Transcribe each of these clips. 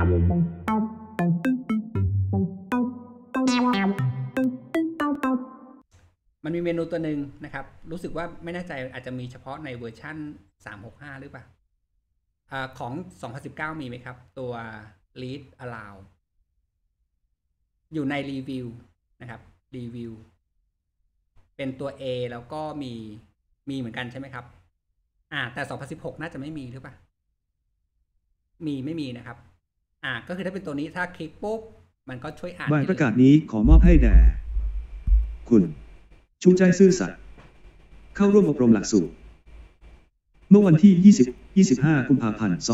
มันมีเมนูตัวหนึ่งนะครับรู้สึกว่าไม่แน่ใจอาจจะมีเฉพาะในเวอร์ชั่น365หรือเปล่าของ2019มีไหมครับตัว read aloud อยู่ในรีวิวนะครับรีวิวเป็นตัว A แล้วก็มีเหมือนกันใช่ไหมครับแต่2016น่าจะไม่มีหรือเปล่าไม่มีนะครับก็คือถ้าเป็นตัวนี้ถ้าคลิกปุ๊บมันก็ช่วยอ่านใบประกาศนี้ขอมอบให้แด่คุณชูใจซื่อสัตย์เข้าร่วมอบรมหลักสูตรเมื่อวันที่25 กุมภาพันธ์ 2564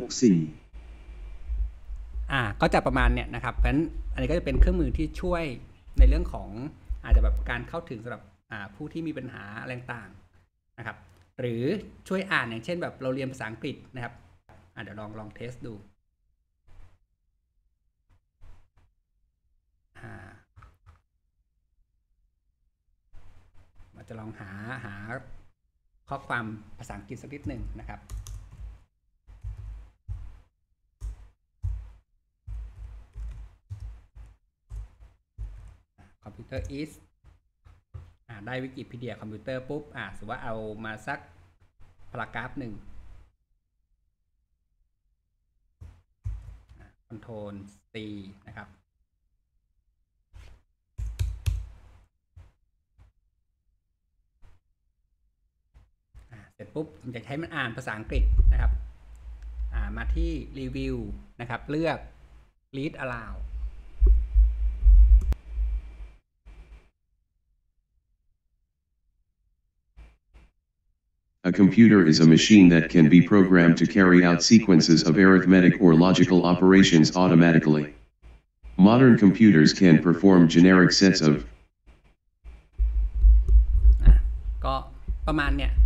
ก็จะประมาณเนี่ยนะครับเพราะฉะนั้นอันนี้ก็จะเป็นเครื่องมือที่ช่วยในเรื่องของอาจจะแบบการเข้าถึงสำหรับผู้ที่มีปัญหาอะไรต่างๆนะครับหรือช่วยอ่านอย่างเช่นแบบเราเรียนภาษาอังกฤษนะครับเดี๋ยวลองเทสดูเราจะลองหาข้อความภาษาอังกฤษสักนิดหนึ่งนะครับคอมพิวเตอร์ is ได้วิกิพีเดียคอมพิวเตอร์ปุ๊บสมมติว่าเอามาสักพารากราฟหนึ่งCtrl C นะครับเสร็จปุ๊บผมจะใช้มันอ่านภาษาอังกฤษนะครับมาที่รีวิวนะครับเลือก read aloud A computer is a machine that can be programmed to carry out sequences of arithmetic or logical operations automatically. Modern computers can perform generic sets of ก็ประมาณเนี่ย